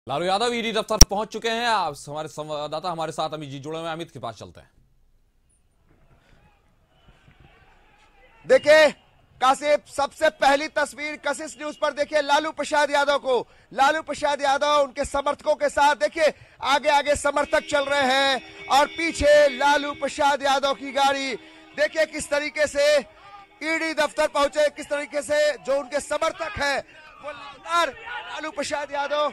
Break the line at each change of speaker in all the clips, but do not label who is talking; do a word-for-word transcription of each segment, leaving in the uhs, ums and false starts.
Lalu Yadav ED दफ्तर पहुंच चुके हैं। आप हमारे संवाददाता हमारे साथ अमित जी जुड़े हुए हैं। अमित के पास चलते हैं।
देखिए काशिफ, सबसे पहली तस्वीर कशिश न्यूज पर देखिए लालू प्रसाद यादव को। लालू प्रसाद यादव उनके समर्थकों के साथ देखिए आगे आगे समर्थक चल रहे हैं और पीछे लालू प्रसाद यादव की गाड़ी। देखिए किस तरीके से ईडी दफ्तर पहुंचे, किस तरीके से जो उनके समर्थक हैं वो लगातार लालू प्रसाद यादव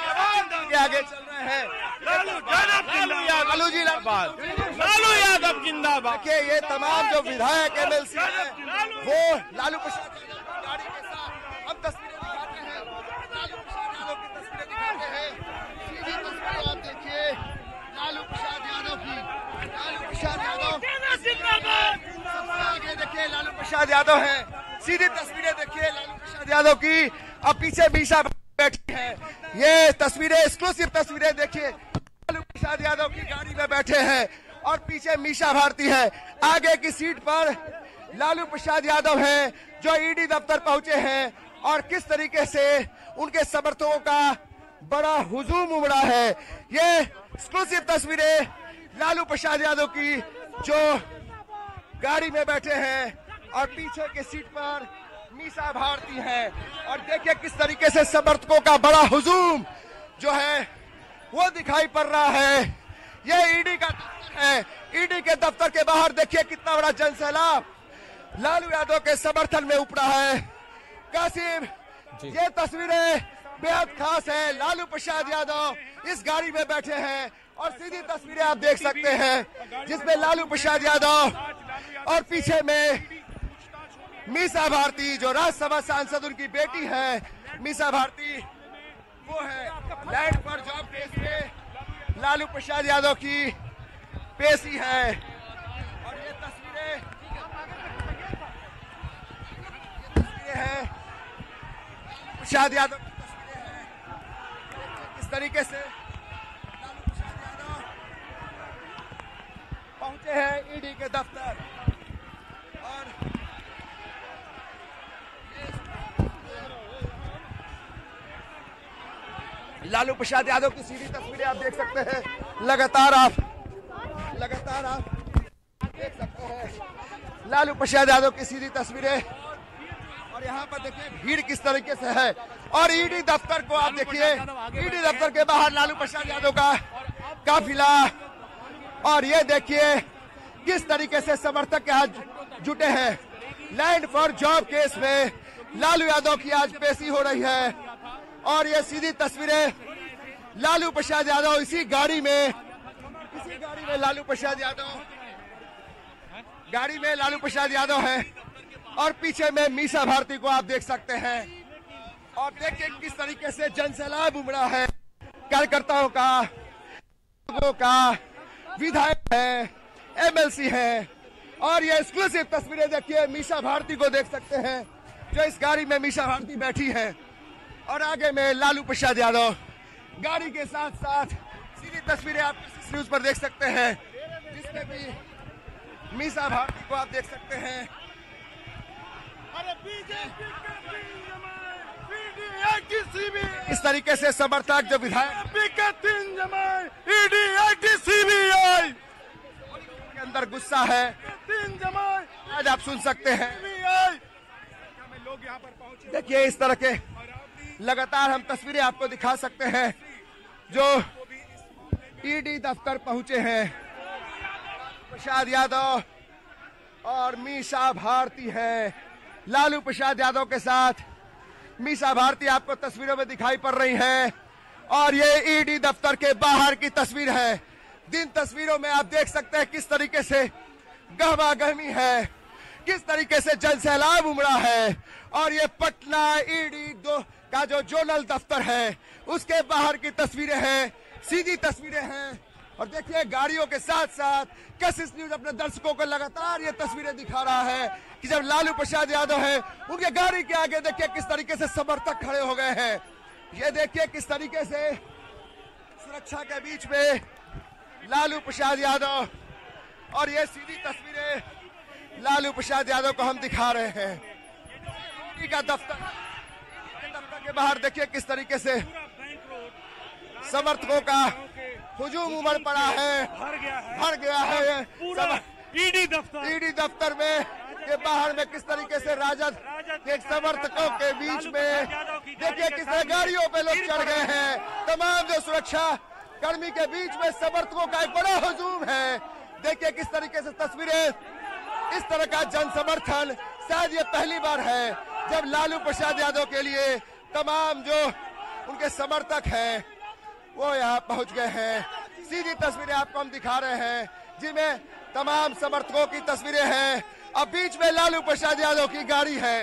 के आगे चल रहे हैं।
लालू यादव,
लालू जी जिंदाबाद,
लालू यादव जिंदाबाद।
देखिए ये तमाम जो विधायक एमएलसी हैं वो लालू प्रसाद यादव की गाड़ी के साथ हम तस्वीरें दिखाते हैं। लालू प्रसाद यादव की तस्वीरें दिखाते हैं। सीधी तस्वीरें आप देखिए लालू प्रसाद यादव की। लालू प्रसाद यादव
जिंदाबाद।
आगे देखिए लालू प्रसाद यादव है। सीधी तस्वीरें देखिए लालू प्रसाद यादव की। अब पीछे मीसा बैठी है। ये तस्वीरें एक्सक्लूसिव तस्वीरें देखिए लालू प्रसाद यादव की गाड़ी में बैठे हैं और पीछे मीसा भारती है। आगे की सीट पर लालू प्रसाद यादव हैं जो ईडी दफ्तर पहुंचे हैं और किस तरीके से उनके समर्थकों का बड़ा हुजूम उमड़ा है। ये एक्सक्लूसिव तस्वीरें लालू प्रसाद यादव की जो गाड़ी में बैठे हैं और पीछे के सीट पर मीसा भारती है और देखिए किस तरीके से समर्थकों का बड़ा हुजूम जो है वो दिखाई पड़ रहा है। ये ईडी का दफ्तर है। ईडी के दफ्तर के बाहर देखिए कितना बड़ा जनसैलाब लालू यादव के समर्थन में उपड़ा है। कासिम, ये तस्वीरें बेहद खास है। लालू प्रसाद यादव इस गाड़ी में बैठे हैं और सीधी तस्वीरें आप देख सकते हैं जिसमें लालू प्रसाद यादव और पीछे में मीसा भारती जो राज्यसभा सांसद उनकी बेटी है। मीसा भारती वो है। लैंड पर जॉब केस में लालू प्रसाद यादव की पेशी है और ये तस्वीरें तस्वीरें हैं प्रसाद यादव की तस्वीरें हैं। किस तरीके से लालू प्रसाद यादव पहुंचे हैं ईडी के दफ्तर और लालू प्रसाद यादव की सीधी तस्वीरें आप देख सकते हैं। लगातार आप लगातार आप देख सकते हैं लालू प्रसाद यादव की सीधी तस्वीरें और यहाँ पर देखिए भीड़ किस तरीके से है और ईडी दफ्तर को आप देखिए। ईडी दफ्तर के बाहर लालू प्रसाद यादव का काफिला और ये देखिए किस तरीके से समर्थक आज जुटे हैं। लैंड फॉर जॉब केस में लालू यादव की आज पेशी हो रही है और ये सीधी तस्वीरें लालू प्रसाद यादव इसी गाड़ी में इसी गाड़ी में लालू प्रसाद यादव गाड़ी में लालू प्रसाद यादव है और पीछे में मीसा भारती को आप देख सकते हैं और देखिए किस तरीके से जनसैलाब उमड़ा है कार्यकर्ताओं का, लोगों का, विधायक है, एमएलसी है और ये एक्सक्लूसिव तस्वीरें देखिए मीसा भारती को देख सकते हैं जो इस गाड़ी में मीसा भारती बैठी है और आगे में लालू प्रसाद यादव गाड़ी के साथ साथ सीधी तस्वीरें आप इस न्यूज पर देख सकते हैं जिसमें भी मीसा भारती को आप देख सकते हैं। इस तरीके से समर्थक जो विधायक के अंदर गुस्सा है आज आप सुन सकते हैं। देखिए इस तरह के लगातार हम तस्वीरें आपको दिखा सकते हैं जो ईडी दफ्तर पहुंचे हैं। प्रसाद यादव और मीसा भारती है। लालू प्रसाद यादव के साथ मीसा भारती आपको तस्वीरों में दिखाई पड़ रही है और ये ईडी दफ्तर के बाहर की तस्वीर है। दिन तस्वीरों में आप देख सकते हैं किस तरीके से गहमा गहमी है, किस तरीके से जनसैलाब उमड़ा है और ये पटना ईडी दो का जो जोनल दफ्तर है उसके बाहर की तस्वीरें हैं, सीधी तस्वीरें हैं और देखिए गाड़ियों के साथ साथ कशिश न्यूज अपने दर्शकों को लगातार ये तस्वीरें दिखा रहा है कि जब लालू प्रसाद यादव है उनके गाड़ी के आगे देखिए किस तरीके से समर्थक खड़े हो गए हैं। ये देखिए किस तरीके से सुरक्षा के बीच में लालू प्रसाद यादव और ये सीधी तस्वीरें लालू प्रसाद यादव को हम दिखा रहे हैं। ईडी का दफ्तर दफ्तर के बाहर देखिए किस तरीके से समर्थकों का हुजूम उमड़ पड़ा है,
भर गया है
भर गया है
पूरा ईडी दफ्तर
ईडी दफ्तर में के बाहर में किस तरीके से राजद के समर्थकों के बीच में देखिए किस तरह गाड़ियों पे लोग चढ़ गए हैं। तमाम जो सुरक्षा कर्मी के बीच में समर्थकों का एक बड़ा हुजूम है। देखिए किस तरीके से तस्वीरें, इस तरह का जन समर्थन शायद ये पहली बार है जब लालू प्रसाद यादव के लिए तमाम जो उनके समर्थक हैं वो यहाँ पहुंच गए हैं। सीधी तस्वीरें आपको हम दिखा रहे हैं जिनमें तमाम समर्थकों की तस्वीरें हैं। अब बीच में लालू प्रसाद यादव की गाड़ी है।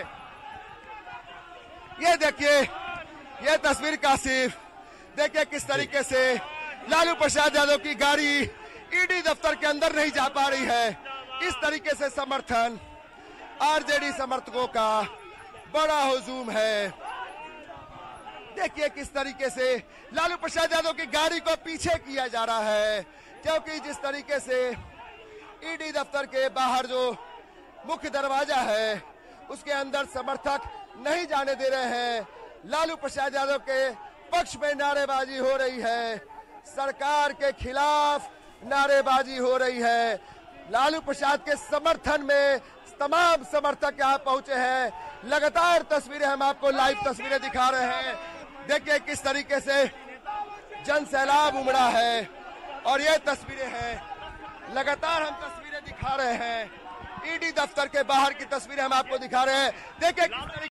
ये देखिए, ये तस्वीर काशिफ, देखिए किस तरीके से लालू प्रसाद यादव की गाड़ी ईडी दफ्तर के अंदर नहीं जा पा रही है। इस तरीके से समर्थन आरजेडी समर्थकों का बड़ा हुजूम है। देखिए किस तरीके से लालू प्रसाद यादव की गाड़ी को पीछे किया जा रहा है, क्योंकि जिस तरीके से ईडी दफ्तर के बाहर जो मुख्य दरवाजा है उसके अंदर समर्थक नहीं जाने दे रहे हैं। लालू प्रसाद यादव के पक्ष में नारेबाजी हो रही है, सरकार के खिलाफ नारेबाजी हो रही है। लालू प्रसाद के समर्थन में तमाम समर्थक यहाँ पहुंचे हैं। लगातार तस्वीरें हम आपको लाइव तस्वीरें दिखा रहे हैं। देखिए किस तरीके से जन सैलाब उमड़ा है और ये तस्वीरें हैं, लगातार हम तस्वीरें दिखा रहे हैं। ईडी दफ्तर के बाहर की तस्वीरें हम आपको दिखा रहे हैं। देखिए किस तरीके